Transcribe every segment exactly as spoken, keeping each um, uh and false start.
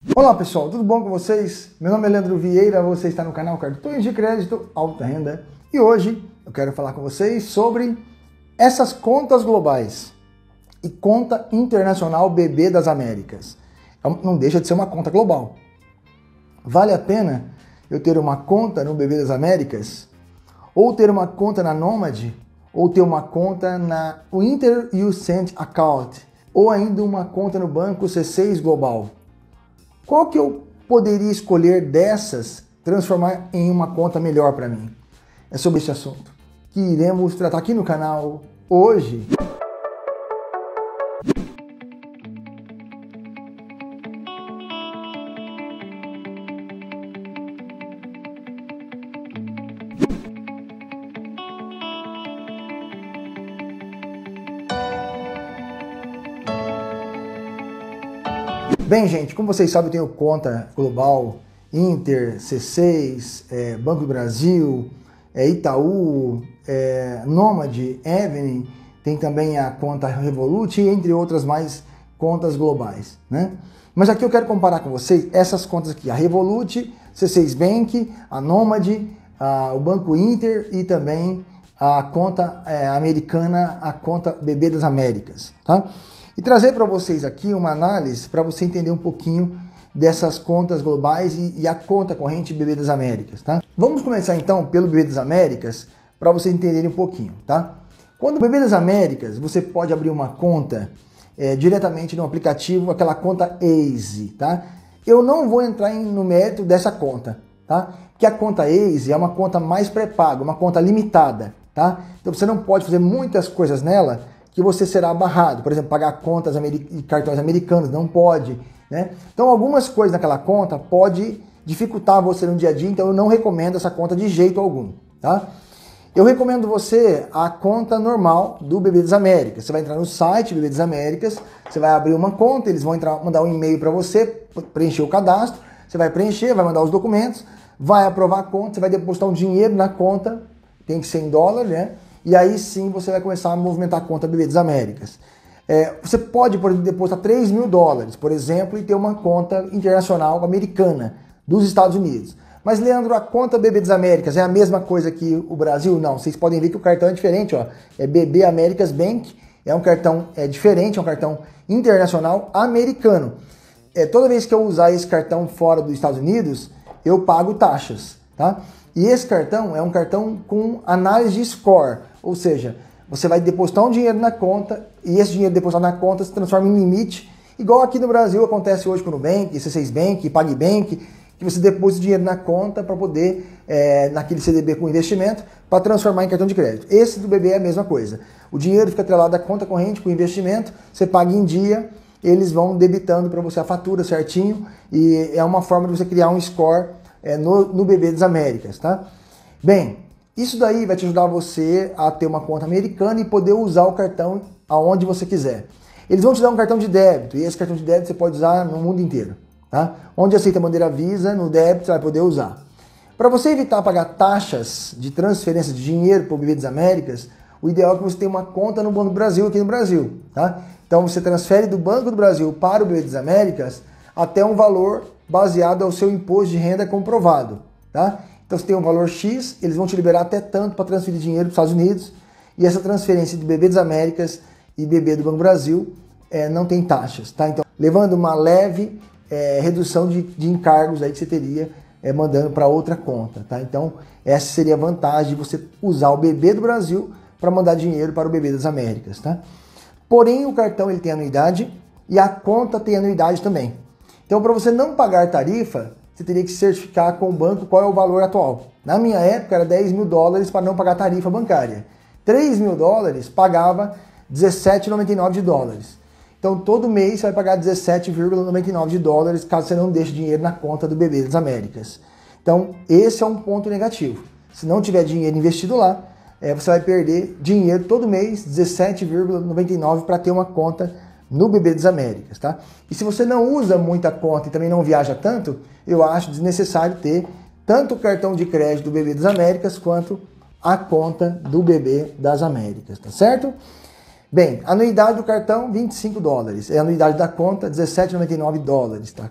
Olá pessoal, tudo bom com vocês? Meu nome é Leandro Vieira, você está no canal Cartões de Crédito Alta Renda e hoje eu quero falar com vocês sobre essas contas globais e conta internacional B B das Américas. Não deixa de ser uma conta global. Vale a pena eu ter uma conta no B B das Américas? Ou ter uma conta na Nomad? Ou ter uma conta na Inter U Cent Account? Ou ainda uma conta no Banco C seis Global? Qual que eu poderia escolher dessas, transformar em uma conta melhor para mim? É sobre esse assunto que iremos tratar aqui no canal hoje. Bem, gente, como vocês sabem, eu tenho conta global, Inter, C seis, é, Banco do Brasil, é, Itaú, é, Nomad, Avenue, tem também a conta Revolut, entre outras mais contas globais, né? Mas aqui eu quero comparar com vocês essas contas aqui, a Revolut, C seis Bank, a Nomad, a, o Banco Inter e também a conta é, americana, a conta B B das Américas, tá? E trazer para vocês aqui uma análise para você entender um pouquinho dessas contas globais e, e a conta corrente B B das Américas, tá? Vamos começar então pelo B B das Américas para vocês entenderem um pouquinho, tá? Quando o B B das Américas, você pode abrir uma conta é, diretamente no aplicativo, aquela conta Easy, tá? Eu não vou entrar em, no mérito dessa conta, tá? Porque a conta Easy é uma conta mais pré-paga, uma conta limitada, tá? Então você não pode fazer muitas coisas nela que você será barrado, por exemplo, pagar contas e cartões americanos, não pode, né? Então algumas coisas naquela conta pode dificultar você no dia a dia, então eu não recomendo essa conta de jeito algum, tá? Eu recomendo você a conta normal do B B das Américas. Você vai entrar no site B B das Américas, você vai abrir uma conta, eles vão entrar, mandar um e-mail para você, preencher o cadastro, você vai preencher, vai mandar os documentos, vai aprovar a conta, você vai depositar um dinheiro na conta, tem que ser em dólar, né? E aí sim você vai começar a movimentar a conta B B das Américas. É, você pode, por exemplo, depositar três mil dólares, por exemplo, e ter uma conta internacional americana dos Estados Unidos. Mas, Leandro, a conta B B das Américas é a mesma coisa que o Brasil? Não, vocês podem ver que o cartão é diferente, ó. É B B Americas Bank, é um cartão é diferente, é um cartão internacional americano. É, toda vez que eu usar esse cartão fora dos Estados Unidos, eu pago taxas, tá? E esse cartão é um cartão com análise de score, ou seja, você vai depositar um dinheiro na conta e esse dinheiro depositado na conta se transforma em limite, igual aqui no Brasil acontece hoje com o Nubank, C seis Bank, PagBank, que você deposita dinheiro na conta para poder, é, naquele C D B com investimento, para transformar em cartão de crédito. Esse do B B é a mesma coisa. O dinheiro fica atrelado à conta corrente com investimento, você paga em dia, eles vão debitando para você a fatura certinho e é uma forma de você criar um score É, no, no B B das Américas, tá? Bem, isso daí vai te ajudar você a ter uma conta americana e poder usar o cartão aonde você quiser. Eles vão te dar um cartão de débito e esse cartão de débito você pode usar no mundo inteiro, tá? Onde aceita a bandeira Visa, no débito você vai poder usar. Para você evitar pagar taxas de transferência de dinheiro para o B B das Américas, o ideal é que você tenha uma conta no Banco do Brasil aqui no Brasil, tá? Então você transfere do Banco do Brasil para o B B das Américas até um valor baseado ao seu imposto de renda comprovado, tá? Então você tem um valor X, eles vão te liberar até tanto para transferir dinheiro para os Estados Unidos e essa transferência de B B das Américas e B B do Banco do Brasil é, não tem taxas, tá? Então, levando uma leve é, redução de, de encargos aí que você teria é, mandando para outra conta, tá? Então, essa seria a vantagem de você usar o B B do Brasil para mandar dinheiro para o B B das Américas, tá? Porém, o cartão ele tem anuidade e a conta tem anuidade também. Então, para você não pagar tarifa, você teria que certificar com o banco qual é o valor atual. Na minha época, era dez mil dólares para não pagar tarifa bancária. três mil dólares pagava dezessete vírgula noventa e nove de dólares. Então, todo mês você vai pagar dezessete vírgula noventa e nove de dólares caso você não deixe dinheiro na conta do B B das Américas. Então, esse é um ponto negativo. Se não tiver dinheiro investido lá, é, você vai perder dinheiro todo mês, dezessete vírgula noventa e nove para ter uma conta no B B das Américas, tá? E se você não usa muita conta e também não viaja tanto, eu acho desnecessário ter tanto o cartão de crédito do B B das Américas quanto a conta do B B das Américas, tá certo? Bem, anuidade do cartão, vinte e cinco dólares. É a anuidade da conta, dezessete vírgula noventa e nove dólares, tá ok?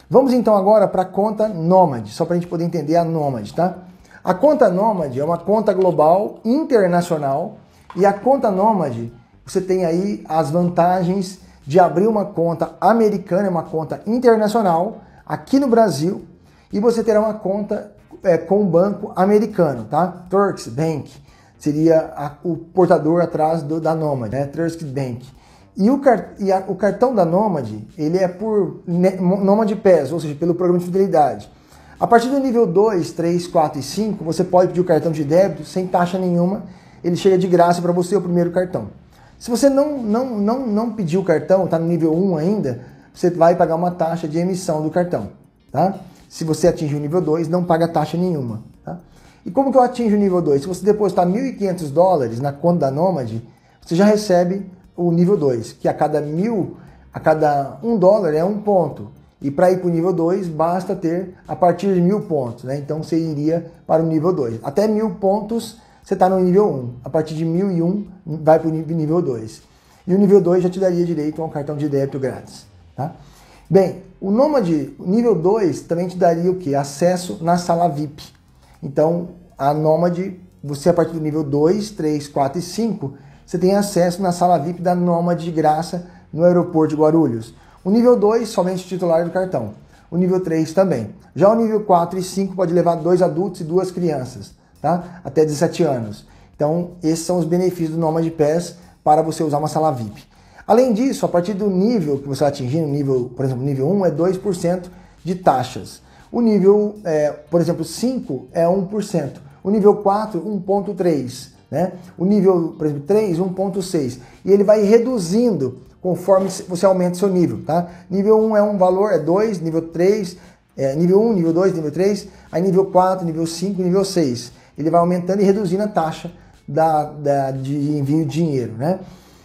Vamos então agora para a conta Nomad, só para a gente poder entender a Nomad, tá? A conta Nomad é uma conta global internacional e a conta Nomad, você tem aí as vantagens de abrir uma conta americana, uma conta internacional aqui no Brasil e você terá uma conta é, com um banco americano, tá? Turks Bank seria a, o portador atrás do, da Nomad, né? Turks Bank. E, o, e a, o cartão da Nomad, ele é por Nomad Pass, ou seja, pelo programa de fidelidade. A partir do nível dois, três, quatro e cinco, você pode pedir o cartão de débito sem taxa nenhuma, ele chega de graça para você o primeiro cartão. Se você não, não, não, não pediu o cartão, está no nível um ainda, você vai pagar uma taxa de emissão do cartão, tá? Se você atingir o nível dois, não paga taxa nenhuma, tá? E como que eu atinjo o nível dois? Se você depositar mil e quinhentos dólares na conta da Nomad, você já recebe o nível dois, que a cada mil, a cada um dólar é um ponto. E para ir para o nível dois, basta ter a partir de mil pontos, né? Então você iria para o nível dois. Até mil pontos você está no nível um. A partir de mil e um vai para o nível dois. E o nível dois já te daria direito a um cartão de débito grátis, tá? Bem, o Nomad nível dois também te daria o quê? Acesso na sala V I P. Então, a Nomad, você a partir do nível dois, três, quatro e cinco, você tem acesso na sala V I P da Nomad de graça no aeroporto de Guarulhos. O nível dois, somente titular do cartão. O nível três também. Já o nível quatro e cinco pode levar dois adultos e duas crianças, tá? Até dezessete anos. Então, esses são os benefícios do Nomad Pass para você usar uma sala V I P. Além disso, a partir do nível que você vai atingir, no nível, por exemplo, nível um é dois por cento de taxas. O nível, é, por exemplo, cinco é um por cento. O nível quatro, um vírgula três por cento. Né? O nível, por exemplo, três, um vírgula seis por cento. E ele vai reduzindo conforme você aumenta o seu nível, tá? Nível um é um valor, é dois, nível três, é, nível um, nível dois, nível três, aí nível quatro, nível cinco, nível seis. Ele vai aumentando e reduzindo a taxa da, da, de envio de dinheiro, né?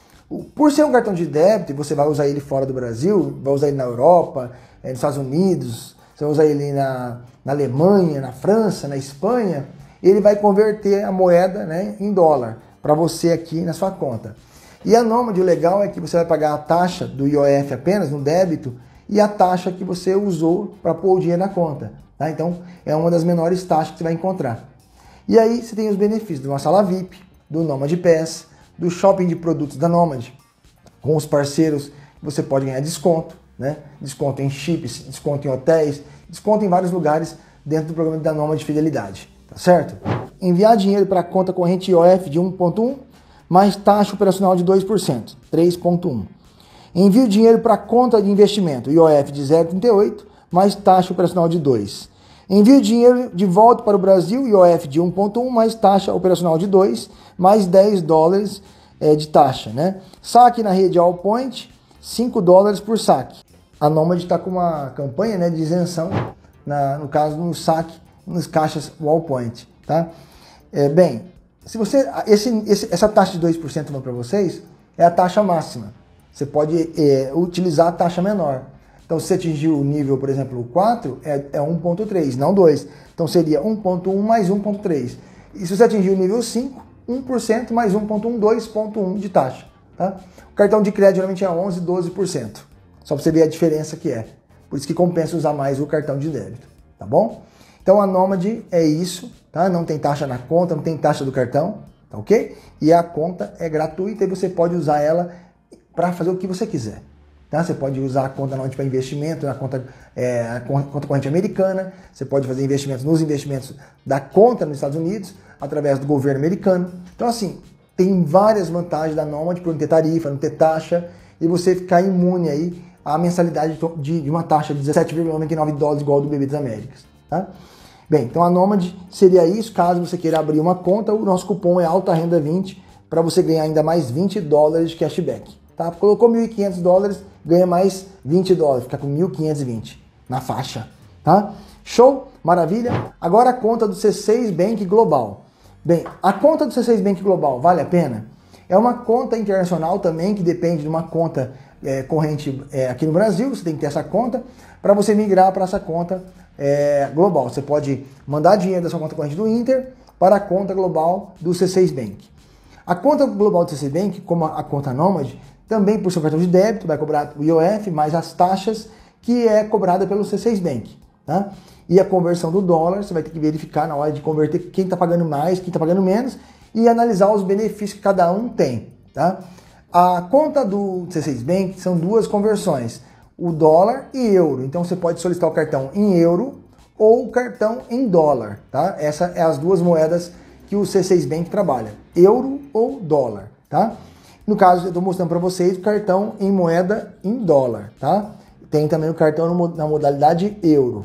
Por ser um cartão de débito, você vai usar ele fora do Brasil, vai usar ele na Europa, é, nos Estados Unidos, você vai usar ele na, na Alemanha, na França, na Espanha, ele vai converter a moeda, né, em dólar para você aqui na sua conta. E a Nomad, o legal é que você vai pagar a taxa do I O F apenas no débito e a taxa que você usou para pôr o dinheiro na conta, tá? Então, é uma das menores taxas que você vai encontrar. E aí você tem os benefícios de uma sala V I P, do Nomad Pass, do shopping de produtos da Nomad, com os parceiros você pode ganhar desconto, né? Desconto em chips, desconto em hotéis, desconto em vários lugares dentro do programa da Nomad de Fidelidade, tá certo? Enviar dinheiro para a conta corrente I O F de um vírgula um, mais taxa operacional de dois por cento, três vírgula um. Envio dinheiro para a conta de investimento, I O F de zero vírgula trinta e oito, mais taxa operacional de dois. Envio dinheiro de volta para o Brasil, I O F de um vírgula um, mais taxa operacional de dois, mais dez dólares é, de taxa, né? Saque na rede Allpoint, cinco dólares por saque. A Nomad está com uma campanha, né, de isenção, na, no caso, no saque, nos caixas Allpoint, tá? É, bem, se você, esse, esse, essa taxa de dois por cento para vocês é a taxa máxima. Você pode é, utilizar a taxa menor. Então, se você atingir o nível, por exemplo, quatro, é, é um vírgula três, não dois. Então, seria um vírgula um mais um vírgula três. E se você atingir o nível cinco, um por cento mais um vírgula um, dois vírgula um de taxa. Tá? O cartão de crédito geralmente é onze, doze por cento. Só para você ver a diferença que é. Por isso que compensa usar mais o cartão de débito. Tá bom? Então, a Nomad é isso. Tá? Não tem taxa na conta, não tem taxa do cartão. Tá ok? E a conta é gratuita e você pode usar ela para fazer o que você quiser. Tá? Você pode usar a conta Nomad para investimento, a conta, é, a conta corrente americana, você pode fazer investimentos nos investimentos da conta nos Estados Unidos, através do governo americano. Então, assim, tem várias vantagens da Nomad por não ter tarifa, não ter taxa, e você ficar imune aí à mensalidade de, de uma taxa de dezessete vírgula noventa e nove dólares igual ao do B B das Américas. Tá? Bem, então a Nomad seria isso. Caso você queira abrir uma conta, o nosso cupom é Alta Renda vinte para você ganhar ainda mais vinte dólares de cashback. Tá? Colocou mil e quinhentos dólares, ganha mais vinte dólares, fica com mil quinhentos e vinte na faixa. Tá? Show? Maravilha? Agora a conta do C seis Bank Global. Bem, a conta do C seis Bank Global vale a pena? É uma conta internacional também, que depende de uma conta é, corrente é, aqui no Brasil, você tem que ter essa conta, para você migrar para essa conta é, global. Você pode mandar dinheiro da sua conta corrente do Inter para a conta global do C seis Bank. A conta global do C seis Bank, como a, a conta Nomad, também por seu cartão de débito, vai cobrar o I O F mais as taxas que é cobrada pelo C seis Bank. Tá? E a conversão do dólar, você vai ter que verificar na hora de converter quem está pagando mais, quem está pagando menos, e analisar os benefícios que cada um tem. Tá? A conta do C seis Bank são duas conversões, o dólar e euro. Então você pode solicitar o cartão em euro ou o cartão em dólar. Tá? Essas são as duas moedas que o C seis Bank trabalha, euro ou dólar. Tá? No caso, eu estou mostrando para vocês o cartão em moeda em dólar. Tá? Tem também o cartão na modalidade euro.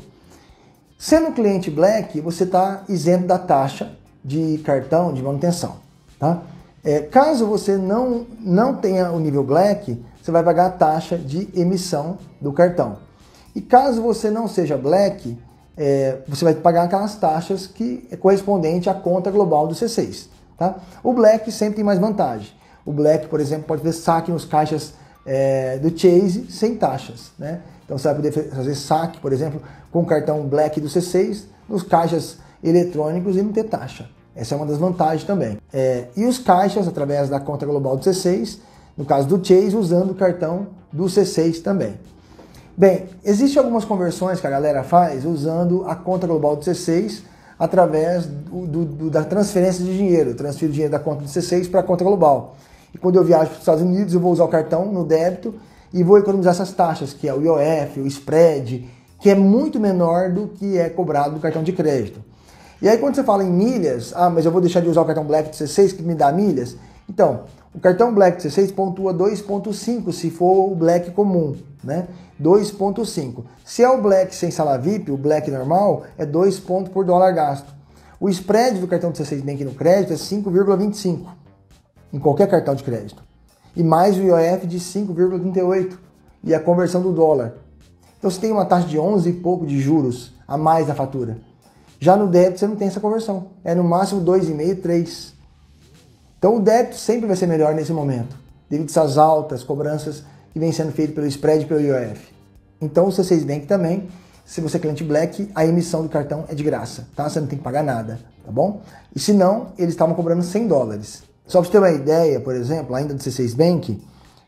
Sendo cliente Black, você está isento da taxa de cartão de manutenção. Tá? É, caso você não, não tenha o nível Black, você vai pagar a taxa de emissão do cartão. E caso você não seja Black, é, você vai pagar aquelas taxas que é correspondente à conta global do C seis. Tá? O Black sempre tem mais vantagem. O Black, por exemplo, pode fazer saque nos caixas é, do Chase sem taxas. Né? Então você vai poder fazer saque, por exemplo, com o cartão Black do C seis nos caixas eletrônicos e não ter taxa. Essa é uma das vantagens também. É, e os caixas, através da conta global do C seis, no caso do Chase, usando o cartão do C seis também. Bem, existem algumas conversões que a galera faz usando a conta global do C seis através do, do, do, da transferência de dinheiro. Eu transfiro dinheiro da conta do C seis para a conta global. E quando eu viajo para os Estados Unidos, eu vou usar o cartão no débito e vou economizar essas taxas, que é o I O F, o spread, que é muito menor do que é cobrado no cartão de crédito. E aí quando você fala em milhas, ah, mas eu vou deixar de usar o cartão Black do C seis que me dá milhas? Então, o cartão Black do C seis pontua dois ponto cinco se for o Black comum, né? dois ponto cinco. Se é o Black sem sala V I P, o Black normal, é dois pontos por dólar gasto. O spread do cartão do C seis Bank no crédito é cinco vírgula vinte e cinco, em qualquer cartão de crédito. E mais o I O F de cinco vírgula trinta e oito, e a conversão do dólar. Então você tem uma taxa de onze e pouco de juros a mais na fatura. Já no débito você não tem essa conversão. É no máximo dois vírgula cinco, três. Então o débito sempre vai ser melhor nesse momento, devido a essas altas cobranças que vem sendo feitas pelo spread e pelo I O F. Então o C seis Bank também, se você é cliente Black, a emissão do cartão é de graça, tá? Você não tem que pagar nada, tá bom? E se não, eles estavam cobrando cem dólares. Só para você ter uma ideia, por exemplo, ainda do C seis Bank,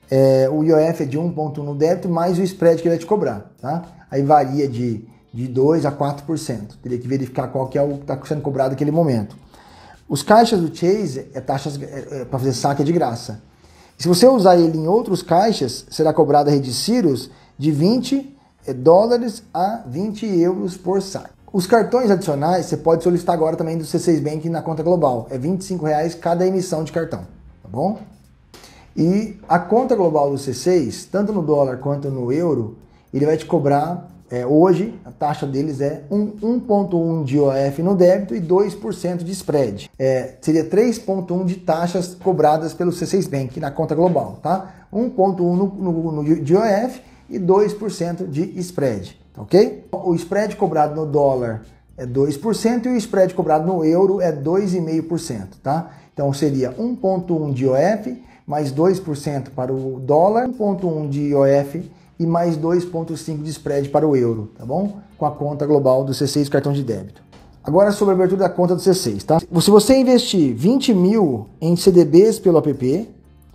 é, o I O F é de um ponto um no débito, mais o spread que ele vai te cobrar, tá? Aí varia de, de dois a quatro por cento. Teria que verificar qual que é o que está sendo cobrado naquele momento. Os caixas do Chase, é taxas é, é, para fazer saque é de graça. E se você usar ele em outros caixas, será cobrada a rede Sirius de vinte dólares a vinte euros por saque. Os cartões adicionais você pode solicitar agora também do C seis Bank na conta global. É vinte e cinco reais cada emissão de cartão, tá bom? E a conta global do C seis, tanto no dólar quanto no euro, ele vai te cobrar, é, hoje, a taxa deles é um ponto um de I O F no débito e dois por cento de spread. É, seria três ponto um de taxas cobradas pelo C seis Bank na conta global, tá? um ponto um no, no, no de I O F e dois por cento de spread, ok? O spread cobrado no dólar é dois por cento e o spread cobrado no euro é dois vírgula cinco por cento, tá? Então seria um ponto um de I O F mais dois por cento para o dólar, um ponto um de I O F e mais dois ponto cinco de spread para o euro, tá bom? Com a conta global do C seis cartão de débito. Agora sobre a abertura da conta do C seis, tá? Se você investir vinte mil em C D Bs pelo app,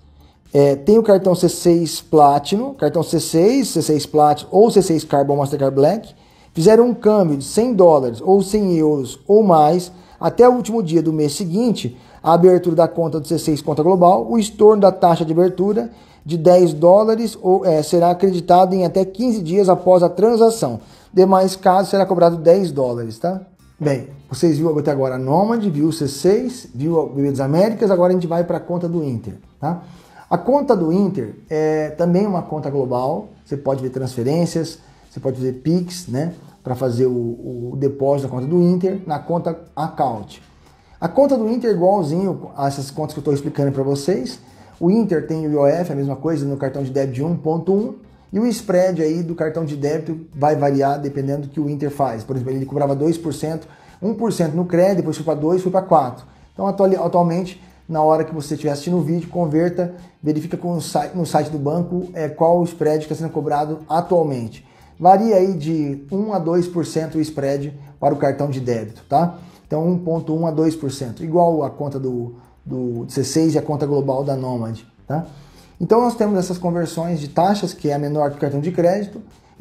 é, tem o cartão C seis Platinum, cartão C seis, C seis Platinum ou C seis Carbon Mastercard Black, fizeram um câmbio de cem dólares ou cem euros ou mais até o último dia do mês seguinte, a abertura da conta do C seis Conta Global, o estorno da taxa de abertura de dez dólares ou, é, será acreditado em até quinze dias após a transação. Demais casos será cobrado dez dólares, tá? Bem, vocês viram até agora a Nomad, viu o C seis, viu o B B das Américas, agora a gente vai para a conta do Inter, tá? A conta do Inter é também uma conta global, você pode ver transferências, você pode fazer Pix, né, para fazer o, o depósito da conta do Inter na conta Account. A conta do Inter é igualzinho a essas contas que eu estou explicando para vocês. O Inter tem o I O F, a mesma coisa, no cartão de débito de um ponto um, e o spread aí do cartão de débito vai variar dependendo do que o Inter faz. Por exemplo, ele cobrava dois por cento, um por cento no crédito, depois foi para dois por cento, foi para quatro por cento. Então, atualmente, na hora que você estiver assistindo o vídeo, converta, verifica com o site, no site do banco é, qual o spread que está sendo cobrado atualmente. Varia aí de um a dois por cento o spread para o cartão de débito, tá? Então, um ponto um a dois por cento, igual a conta do, do C seis e a conta global da Nomad, tá? Então, nós temos essas conversões de taxas, que é a menor que o cartão de crédito,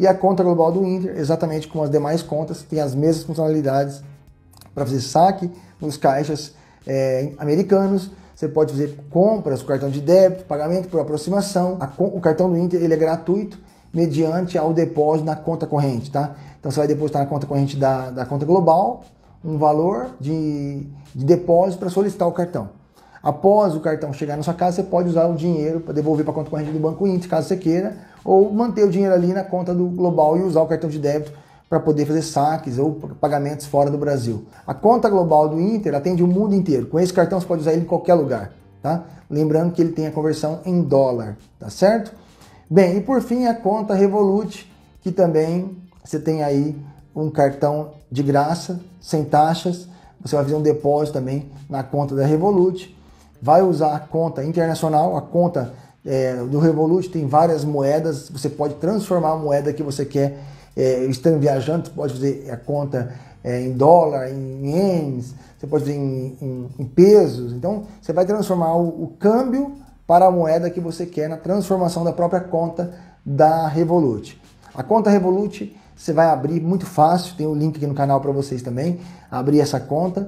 E a conta global do Inter, exatamente como as demais contas, tem as mesmas funcionalidades para fazer saque nos caixas é, americanos. Você pode fazer compras com cartão de débito, pagamento por aproximação. A, o cartão do Inter ele é gratuito mediante ao depósito na conta corrente, tá? Então você vai depositar na conta corrente da, da conta global um valor de, de depósito para solicitar o cartão. Após o cartão chegar na sua casa, você pode usar o dinheiro para devolver para a conta corrente do Banco Inter, caso você queira, ou manter o dinheiro ali na conta do global e usar o cartão de débito para poder fazer saques ou pagamentos fora do Brasil. A conta global do Inter atende o mundo inteiro. Com esse cartão você pode usar ele em qualquer lugar, tá? Lembrando que ele tem a conversão em dólar, tá certo? Bem, e por fim a conta Revolut, que também você tem aí um cartão de graça, sem taxas. Você vai fazer um depósito também na conta da Revolut. Vai usar a conta internacional, a conta é, do Revolut tem várias moedas. Você pode transformar a moeda que você quer. É, estando viajando, você pode fazer a conta é, em dólar, em ienes, você pode fazer em, em, em pesos. Então, você vai transformar o, o câmbio para a moeda que você quer na transformação da própria conta da Revolut. A conta Revolut você vai abrir muito fácil, tem o link aqui no canal para vocês também, abrir essa conta.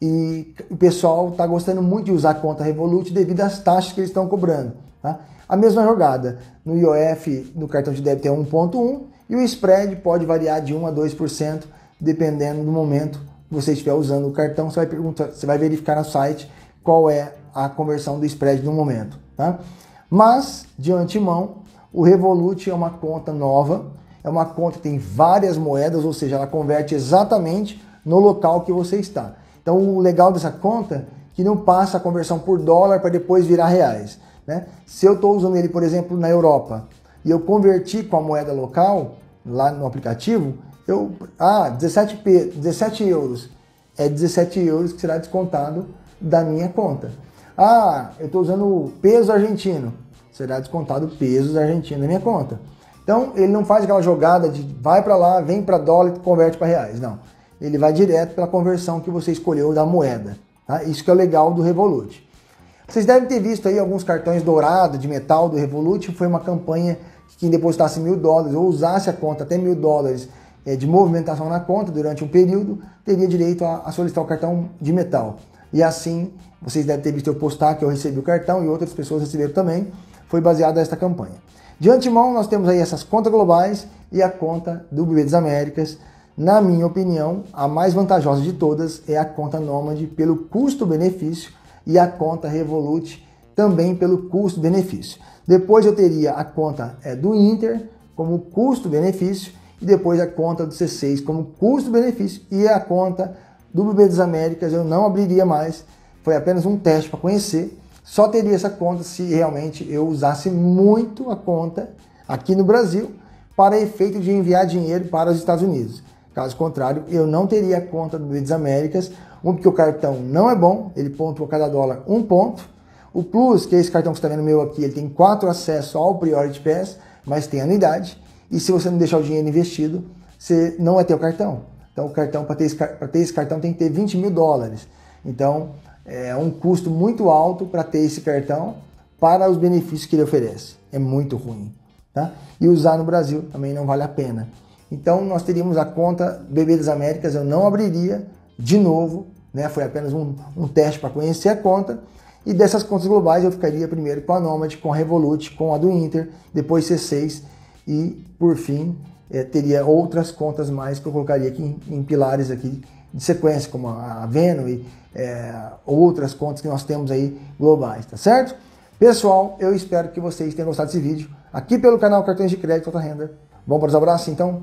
E o pessoal está gostando muito de usar a conta Revolut devido às taxas que eles estão cobrando, tá? A mesma jogada, no I O F, no cartão de débito é um ponto um e o spread pode variar de um a dois por cento, dependendo do momento que você estiver usando o cartão. Você vai, perguntar, você vai verificar no site qual é a conversão do spread no momento, tá? Mas, de antemão, o Revolut é uma conta nova, é uma conta que tem várias moedas, ou seja, ela converte exatamente no local que você está. Então, o legal dessa conta é que não passa a conversão por dólar para depois virar reais, né? Se eu estou usando ele, por exemplo, na Europa, e eu converti com a moeda local, lá no aplicativo, eu, ah, dezessete euros, é dezessete euros que será descontado da minha conta. Ah, eu estou usando peso argentino, será descontado pesos argentinos da minha conta. Então, ele não faz aquela jogada de vai para lá, vem para dólar e converte para reais, não. Ele vai direto pela conversão que você escolheu da moeda, tá? Isso que é o legal do Revolut. Vocês devem ter visto aí alguns cartões dourados de metal do Revolut. Foi uma campanha que quem depositasse mil dólares ou usasse a conta até mil dólares é, de movimentação na conta durante um período, teria direito a, a solicitar o cartão de metal. E assim, vocês devem ter visto eu postar que eu recebi o cartão e outras pessoas receberam também. Foi baseada nesta campanha. De antemão, nós temos aí essas contas globais e a conta do B B das Américas. Na minha opinião, a mais vantajosa de todas é a conta Nômade pelo custo-benefício e a conta Revolut também pelo custo-benefício. Depois eu teria a conta é, do Inter como custo-benefício e depois a conta do C seis como custo-benefício e a conta do B B das Américas eu não abriria mais. Foi apenas um teste para conhecer. Só teria essa conta se realmente eu usasse muito a conta aqui no Brasil para efeito de enviar dinheiro para os Estados Unidos. Caso contrário, eu não teria a conta do B B das Américas, um, porque o cartão não é bom, ele pontua cada dólar um ponto. O Plus, que é esse cartão que você está vendo meu aqui, ele tem quatro acessos ao Priority Pass, mas tem anuidade. E se você não deixar o dinheiro investido, você não vai ter o cartão. Então o cartão, para ter, esse, para ter esse cartão, tem que ter vinte mil dólares. Então é um custo muito alto para ter esse cartão para os benefícios que ele oferece. É muito ruim, tá? E usar no Brasil também não vale a pena. Então nós teríamos a conta B B das Américas, eu não abriria de novo, né? Foi apenas um, um teste para conhecer a conta. E dessas contas globais eu ficaria primeiro com a Nômade, com a Revolut, com a do Inter, depois C seis e por fim é, teria outras contas mais que eu colocaria aqui em, em pilares aqui de sequência, como a Venmo e é, outras contas que nós temos aí globais, tá certo? Pessoal, eu espero que vocês tenham gostado desse vídeo aqui pelo canal Cartões de Crédito Alta Renda. Vamos para os abraços então?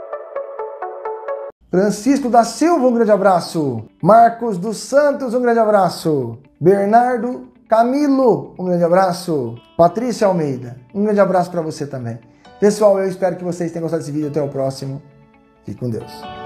Francisco da Silva, um grande abraço. Marcos dos Santos, um grande abraço. Bernardo Camilo, um grande abraço. Patrícia Almeida, um grande abraço para você também. Pessoal, eu espero que vocês tenham gostado desse vídeo. Até o próximo. Fique com Deus.